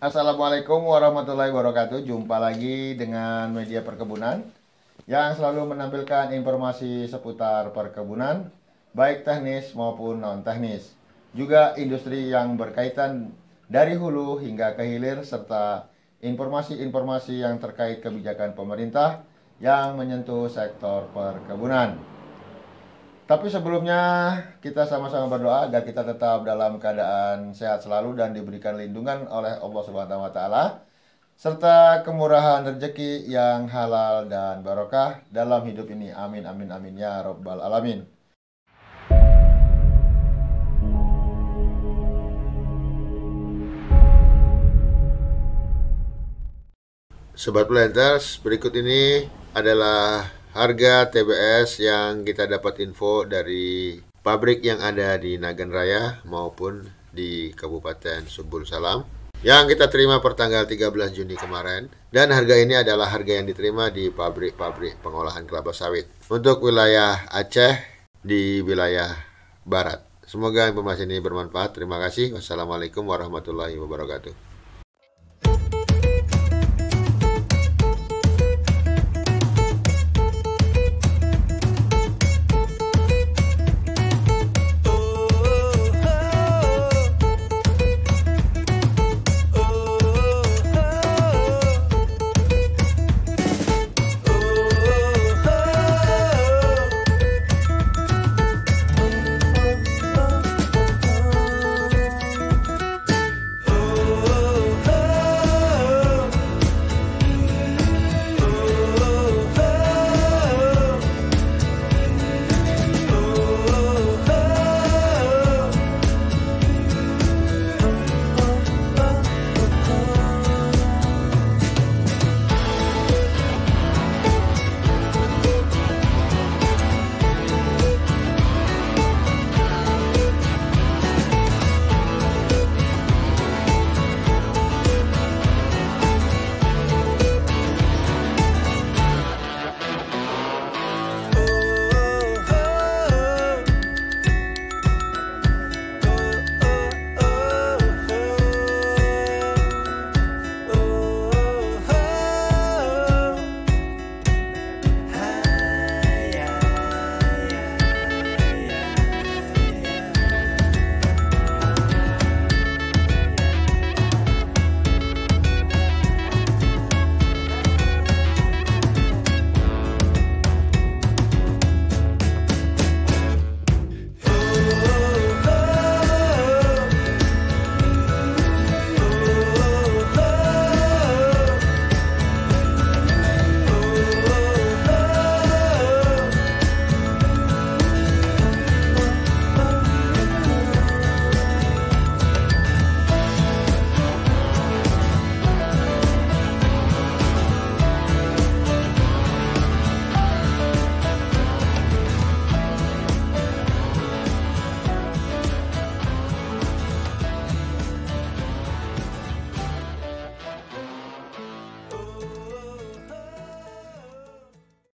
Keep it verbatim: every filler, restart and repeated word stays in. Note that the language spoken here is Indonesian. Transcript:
Assalamualaikum warahmatullahi wabarakatuh. Jumpa lagi dengan media perkebunan yang selalu menampilkan informasi seputar perkebunan, baik teknis maupun non-teknis. Juga industri yang berkaitan dari hulu hingga ke hilir, serta informasi-informasi yang terkait kebijakan pemerintah yang menyentuh sektor perkebunan. Tapi sebelumnya kita sama-sama berdoa agar kita tetap dalam keadaan sehat selalu dan diberikan lindungan oleh Allah Subhanahu wa taala serta kemurahan rezeki yang halal dan barokah dalam hidup ini. Amin amin amin ya rabbal alamin. Sobat Planters, berikut ini adalah harga T B S yang kita dapat info dari pabrik yang ada di Nagan Raya maupun di Kabupaten Subul Salam yang kita terima per tanggal tiga belas Juni kemarin, dan harga ini adalah harga yang diterima di pabrik-pabrik pengolahan kelapa sawit untuk wilayah Aceh di wilayah Barat. Semoga informasi ini bermanfaat. Terima kasih. Wassalamualaikum warahmatullahi wabarakatuh.